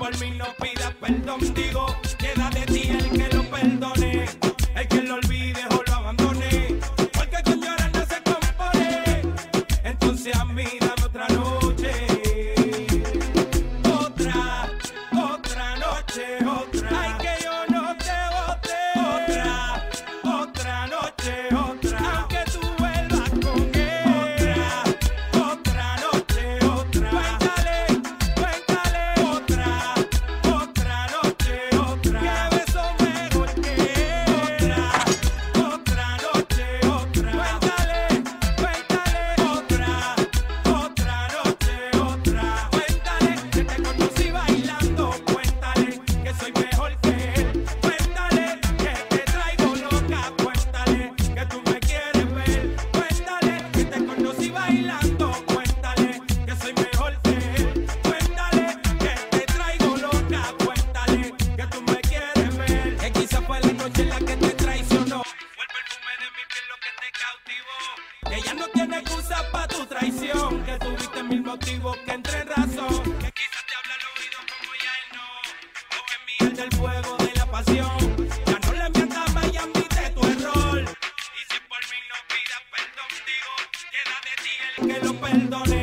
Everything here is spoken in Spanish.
por mí no pidas perdón, digo, queda de ti el que lo perdone, el que lo olvide o lo abandone, porque con llorar no se compone. Entonces a mí dame otra noche, otra noche, otra. Ay, que yo no te bote, otra noche, otra. Aunque tú vuelvas con él, otra noche, otra. Cuéntale, otra noche, otra. Que beso mejor que él, otra noche, otra. Cuéntale, otra noche, otra. Cuéntale que te conocí bailando, cuéntale que soy mejor que él, cuéntale que te traigo loca, cuéntale que tú me quieres ver, cuéntale que te conocí bailando, cuéntale que soy mejor que él, cuéntale que te traigo loca, cuéntale que tú me quieres ver, que quizá fue la noche en la que te traicionó, fue el perfume de mi piel lo que te cautivó, que ya no tiene excusa pa' tu traición, que tuviste mil motivos que entre en razón, que quizás te habla al oído como ya él no, o que envía del fuego de la pasión, ya no le mientas más y admite tu error, y si por mí no pidas perdón, digo, queda de ti el que lo perdone.